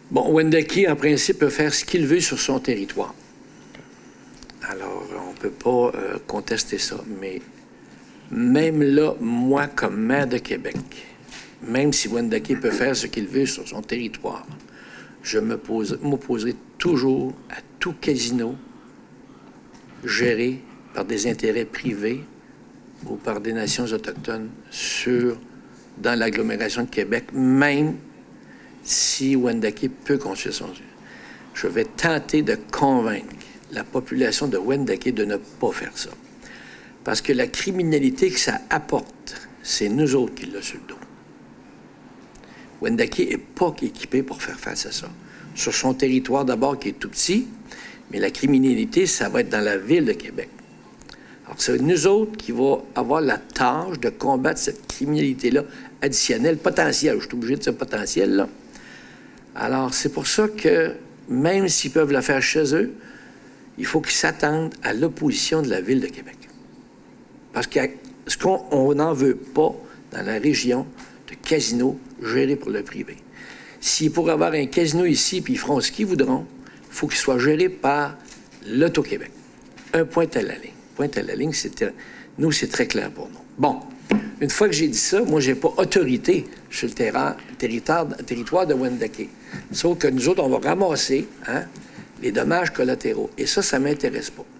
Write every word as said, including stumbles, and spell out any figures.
Bon, Wendake, en principe, peut faire ce qu'il veut sur son territoire. Alors, on ne peut pas euh, contester ça. Mais même là, moi, comme maire de Québec, même si Wendake peut faire ce qu'il veut sur son territoire, je m'opposerai toujours à tout casino géré par des intérêts privés ou par des nations autochtones sur, dans l'agglomération de Québec, même si Wendake peut construire son... Je vais tenter de convaincre la population de Wendake de ne pas faire ça. Parce que la criminalité que ça apporte, c'est nous autres qui l'a sur le dos. Wendake n'est pas équipé pour faire face à ça. Sur son territoire d'abord qui est tout petit, mais la criminalité, ça va être dans la ville de Québec. Alors, c'est nous autres qui va avoir la tâche de combattre cette criminalité-là additionnelle, potentielle. Je suis obligé de dire potentielle, là. Alors, c'est pour ça que, même s'ils peuvent le faire chez eux, il faut qu'ils s'attendent à l'opposition de la ville de Québec. Parce que ce qu'on n'en veut pas dans la région de casinos gérés pour le privé. S'ils pourraient avoir un casino ici, puis ils feront ce qu'ils voudront, il faut qu'il soit géré par l'Auto-Québec. Un point à la ligne. Point à la ligne, c'était, nous, c'est très clair pour nous. Bon, une fois que j'ai dit ça, moi, je n'ai pas autorité sur le terrain, territoire, territoire de Wendake. Sauf que nous autres, on va ramasser hein, les dommages collatéraux. Et ça, ça ne m'intéresse pas.